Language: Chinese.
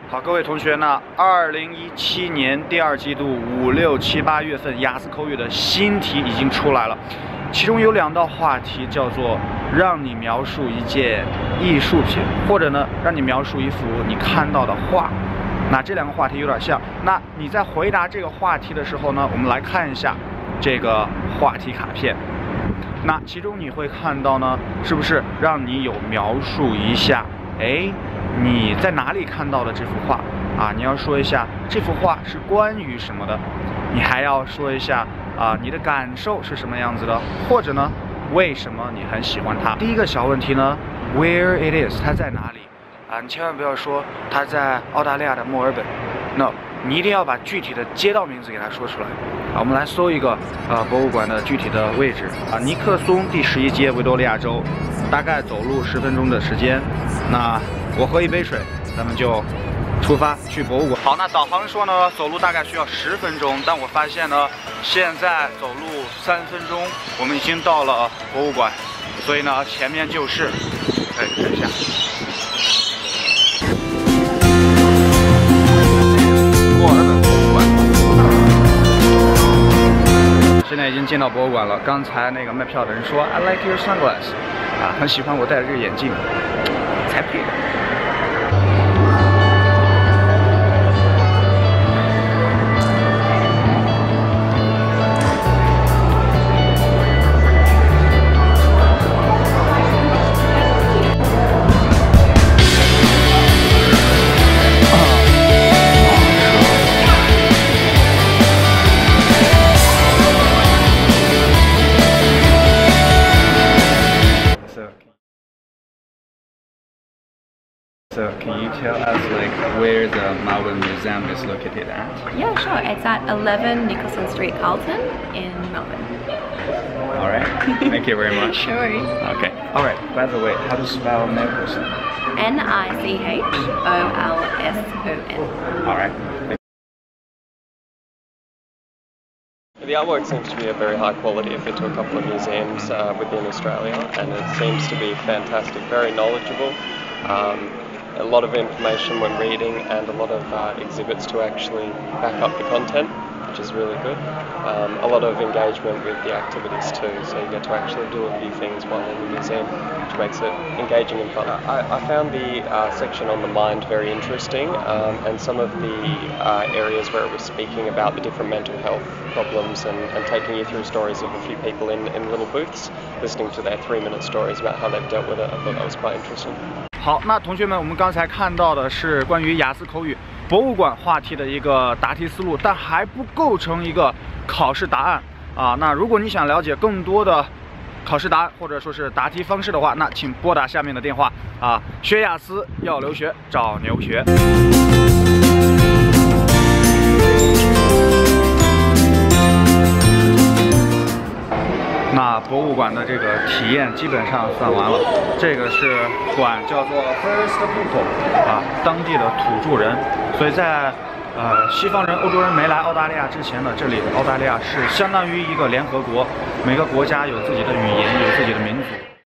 好，各位同学呢，2017年第2季度5、6、7、8月份雅思口语的新题已经出来了，其中有2道话题叫做让你描述一件艺术品，或者呢让你描述一幅你看到的画。那这2个话题有点像。那你在回答这个话题的时候呢，我们来看一下这个话题卡片。那其中你会看到呢，是不是让你有描述一下？哎，你在哪里看到的这幅画啊？你要说一下这幅画是关于什么的，你还要说一下啊，你的感受是什么样子的，或者呢，为什么你很喜欢它？第一个小问题呢 ，Where it is， 它在哪里？啊，你千万不要说它在澳大利亚的墨尔本 ，No， 你一定要把具体的街道名字给它说出来。啊，我们来搜一个博物馆的具体的位置啊，尼克松第11街，维多利亚州。大概走路10分钟的时间，那我喝一杯水，咱们就出发去博物馆。好，那导航说呢，走路大概需要10分钟，但我发现呢，现在走路3分钟，我们已经到了博物馆，所以呢，前面就是看一下。墨尔本博物馆。现在已经进到博物馆了。刚才那个卖票的人说 ，I like your sunglasses。啊，很喜欢我戴的这个眼镜，才配的。So can you tell us like where the Melbourne Museum is located at? Yeah, sure. It's at 11 Nicholson Street, Carlton in Melbourne. All right. Thank you very much. Sure. Okay. All right. By the way, how to spell Nicholson? Nicholson. All right. The artwork seems to be of very high quality. I've been to a couple of museums within Australia, and it seems to be fantastic, very knowledgeable. A lot of information when reading, and a lot of exhibits to actually back up the content, which is really good. A lot of engagement with the activities too, so you get to actually do a few things while in the museum, which makes it engaging and fun. I found the section on the mind very interesting, and some of the areas where it was speaking about the different mental health problems and taking you through stories of a few people in little booths, listening to their 3-minute stories about how they've dealt with it. I thought that was quite interesting. 好，那同学们，我们刚才看到的是关于雅思口语博物馆话题的一个答题思路，但还不构成一个考试答案啊。那如果你想了解更多的考试答案或者说是答题方式的话，那请拨打下面的电话啊。学雅思要留学，找牛学。那博物馆的这个体验基本上算完了。这个是馆叫做 First People 啊，当地的土著人。所以在西方人、欧洲人没来澳大利亚之前呢，这里澳大利亚是相当于一个联合国，每个国家有自己的语言，有自己的民族。